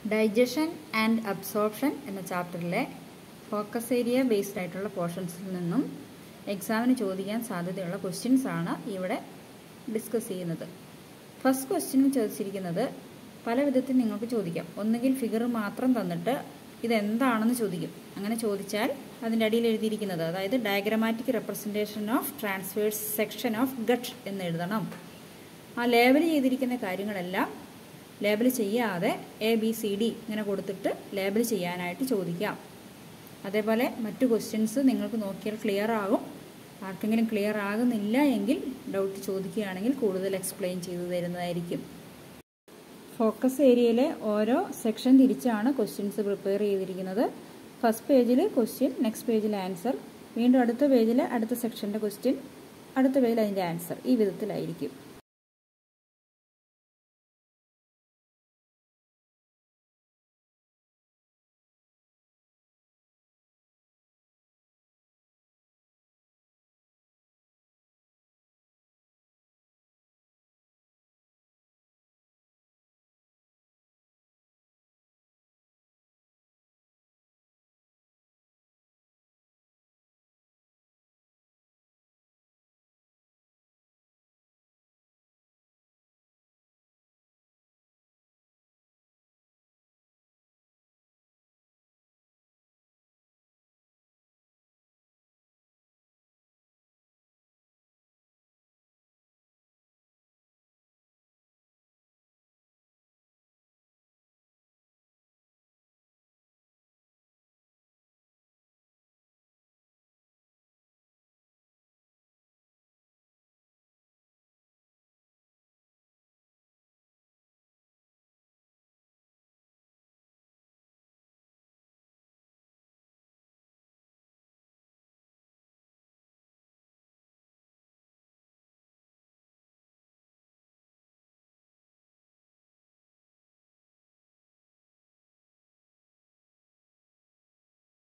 Digestion and absorption എന്ന ചാപ്റ്ററിലെ focus area based ആയിട്ടുള്ള പോർഷൻസിൽ നിന്നും എക്സാമിന് ചോദിക്കാൻ സാധ്യതയുള്ള ക്വസ്റ്റ്യൻസ് ആണ് ഇവിടെ ഡിസ്കസ് ചെയ്യുന്നത്. ഫസ്റ്റ് ക്വസ്റ്റ്യൻ ചോദിച്ചിരിക്കുന്നത് പല വിധത്തിൽ നിങ്ങൾക്ക് ചോദിക്കാം. ഒന്നുകിൽ ഫിഗർ മാത്രം തന്നിട്ട് ഇതെന്താണെന്ന് ചോദിക്കും. അങ്ങനെ ചോദിച്ചാൽ അതിൻ്റെ അടിയിൽ എഴുതിയിരിക്കുന്നത്, അതായത് diagrammatic representation of transverse section of gut എന്ന് എഴുതണം. ആ ലേബൽ ചെയ്തിരിക്കുന്ന കാര്യങ്ങളെല്ലാം ലേബൽ ചെയ്യാതെ ABCD ഇങ്ങനെ കൊടുത്തിട്ട് ലേബൽ ചെയ്യാനായിട്ട് ചോദിക്കാം. അതേപോലെ മറ്റു ക്വസ്റ്റ്യൻസ് നിങ്ങൾക്ക് നോക്കിയാൽ ക്ലിയർ ആകും. ആർക്കെങ്കിലും ക്ലിയർ ആകുന്നില്ല എങ്കിൽ ഡൗട്ട് ചോദിക്കുകയാണെങ്കിൽ കൂടുതൽ എക്സ്പ്ലെയിൻ ചെയ്തു തരുന്നതായിരിക്കും. ഫോക്കസ് ഏരിയയിലെ ഓരോ സെക്ഷൻ തിരിച്ചാണ് ക്വസ്റ്റ്യൻസ് പ്രിപ്പയർ ചെയ്തിരിക്കുന്നത്. ഫസ്റ്റ് പേജിൽ ക്വസ്റ്റ്യൻ, നെക്സ്റ്റ് പേജിൽ ആൻസർ, വീണ്ടും അടുത്ത പേജിൽ അടുത്ത സെക്ഷൻ്റെ ക്വസ്റ്റ്യൻ, അടുത്ത പേജിൽ അതിൻ്റെ ആൻസർ, ഈ വിധത്തിലായിരിക്കും.